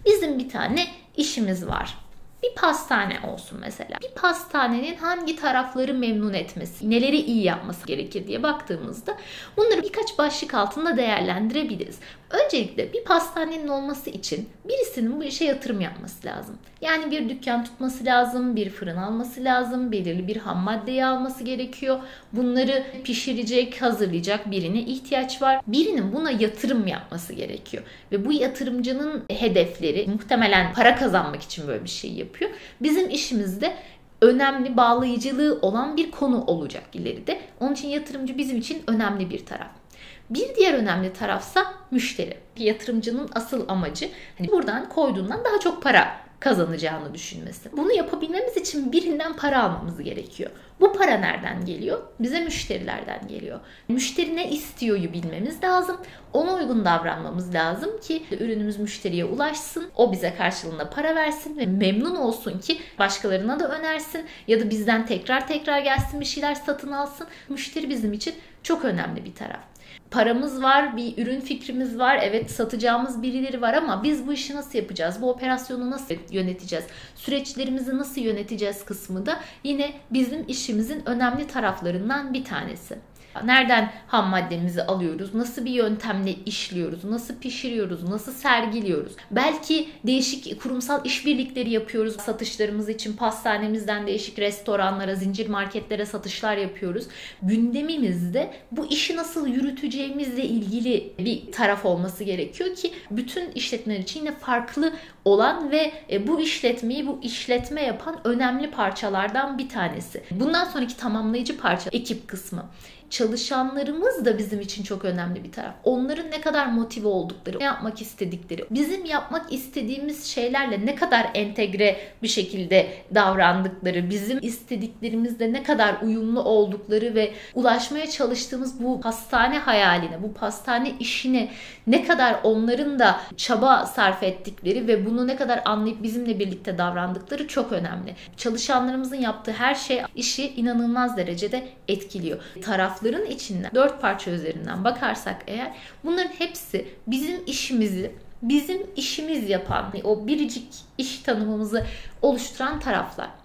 Bizim bir tane işimiz var. Bir pastane olsun mesela. Bir pastanenin hangi tarafları memnun etmesi, neleri iyi yapması gerekir diye baktığımızda bunları birkaç başlık altında değerlendirebiliriz. Öncelikle bir pastanenin olması için birisinin bu işe yatırım yapması lazım. Yani bir dükkan tutması lazım, bir fırın alması lazım, belirli bir ham maddeyi alması gerekiyor. Bunları pişirecek, hazırlayacak birine ihtiyaç var. Birinin buna yatırım yapması gerekiyor. Ve bu yatırımcının hedefleri muhtemelen para kazanmak için böyle bir şey yapıyor. Bizim işimizde önemli, bağlayıcılığı olan bir konu olacak ileride. Onun için yatırımcı bizim için önemli bir taraf. Bir diğer önemli tarafsa müşteri. Yatırımcının asıl amacı buradan koyduğundan daha çok para kazanacağını düşünmesi. Bunu yapabilmemiz için birinden para almamız gerekiyor. Bu para nereden geliyor? Bize müşterilerden geliyor. Müşteri ne istiyoryu bilmemiz lazım. Ona uygun davranmamız lazım ki ürünümüz müşteriye ulaşsın. O bize karşılığında para versin ve memnun olsun ki başkalarına da önersin ya da bizden tekrar gelsin, bir şeyler satın alsın. Müşteri bizim için çok önemli bir taraf. Paramız var, bir ürün fikrimiz var, evet satacağımız birileri var ama biz bu işi nasıl yapacağız, bu operasyonu nasıl yöneteceğiz, süreçlerimizi nasıl yöneteceğiz kısmı da yine bizim işimizin önemli taraflarından bir tanesi. Nereden ham maddemizi alıyoruz, nasıl bir yöntemle işliyoruz, nasıl pişiriyoruz, nasıl sergiliyoruz. Belki değişik kurumsal işbirlikleri yapıyoruz. Satışlarımız için pastanemizden değişik restoranlara, zincir marketlere satışlar yapıyoruz. Gündemimizde bu işi nasıl yürüteceğimizle ilgili bir taraf olması gerekiyor ki bütün işletmeler için yine farklı olan ve bu işletmeyi bu işletme yapan önemli parçalardan bir tanesi. Bundan sonraki tamamlayıcı parça ekip kısmı. Çalışanlarımız da bizim için çok önemli bir taraf. Onların ne kadar motive oldukları, ne yapmak istedikleri, bizim yapmak istediğimiz şeylerle ne kadar entegre bir şekilde davrandıkları, bizim istediklerimizle ne kadar uyumlu oldukları ve ulaşmaya çalıştığımız bu pastane hayaline, bu pastane işine ne kadar onların da çaba sarf ettikleri ve bunu ne kadar anlayıp bizimle birlikte davrandıkları çok önemli. Çalışanlarımızın yaptığı her şey işi inanılmaz derecede etkiliyor. Tarafların içinden 4 parça üzerinden bakarsak eğer bunların hepsi bizim işimiz yapan, o biricik iş tanımımızı oluşturan taraflar.